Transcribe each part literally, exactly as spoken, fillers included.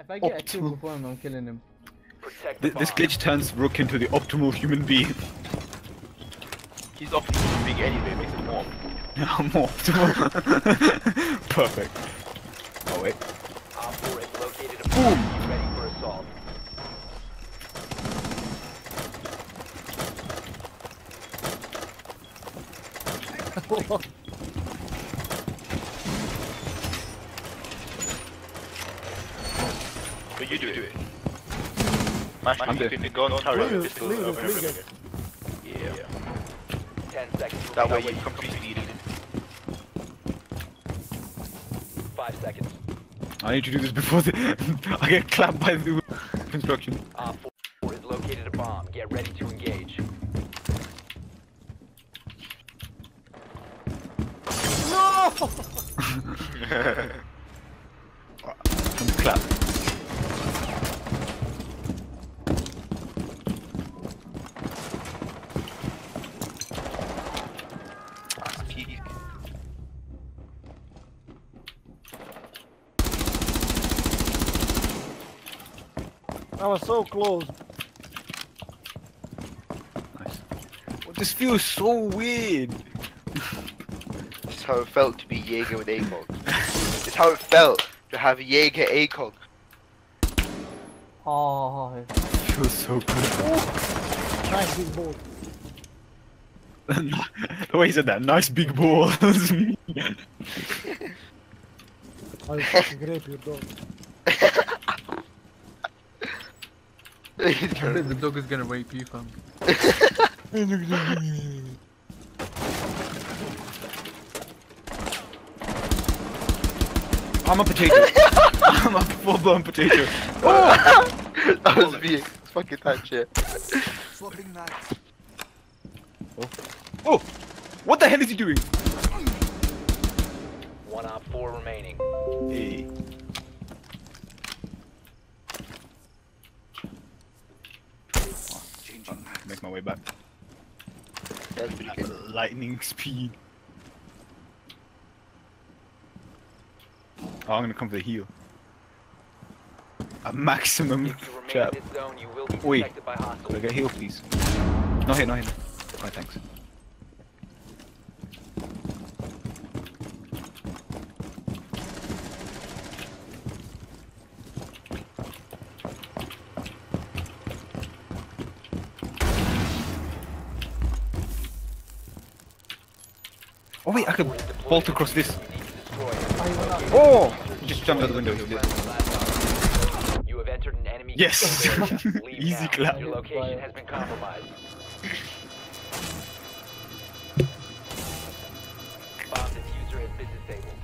If I get a kill before him, I'm killing him. Th this glitch turns Rook into the optimal human being. He's optimal being anyway, makes it more. More optimal. Perfect. Oh wait. Boom! Ready for assault. But you do it. Mash, I'm doing it. Go on turret. Pistol over and over again. Yeah. Ten seconds. That way you completely need it. Five seconds. I need to do this before the I get clapped by the construction. Op four has located a bomb. Get ready to engage. No! I'm clapped. I was so close. Nice. Well, this feels so weird. This is how it felt to be Jäger with Acog. It's how it felt to have Jäger Acog. Oh, It feels so good. nice big ball. The way he said that, nice big balls. I'll fucking grape your dog. The dog is gonna rape you, fam. I'm a potato. I'm a full-blown potato. Oh! That was me. It's fucking that shit. Swapping knives. Oh. Oh! What the hell is he doing? One op four remaining. Hey. Make my way back. That's pretty good. Lightning speed. Oh, I'm gonna come for the heal. A maximum If you remain trap. in this zone, you will be Oi. detected by Could I hostiles. get heal, please? No hit, no hit. Alright, thanks. Oh wait, I could bolt across this. You need to destroy it. Oh! He just jumped out the window. He did. You have entered an enemy. Yes! area. Leave Easy now. clap. Your location has been compromised. Bomb diffuser has been disabled.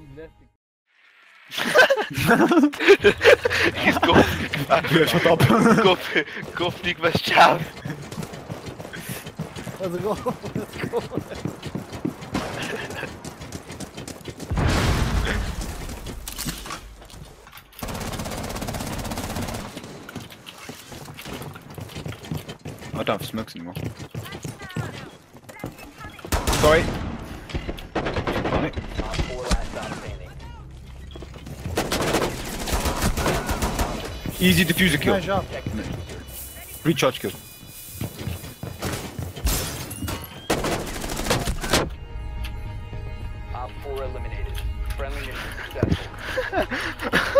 He left it. He's go. Yeah, shut up. Go, go, flieg was ciao. Let's go. Let's go. I don't have smokes anymore. Sorry. On it. Op four last stop standing. Easy diffuser kill. Nice job. Protect the diffuser. Recharge kill. Op four eliminated. Friendly mission successful.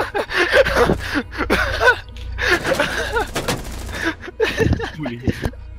Holy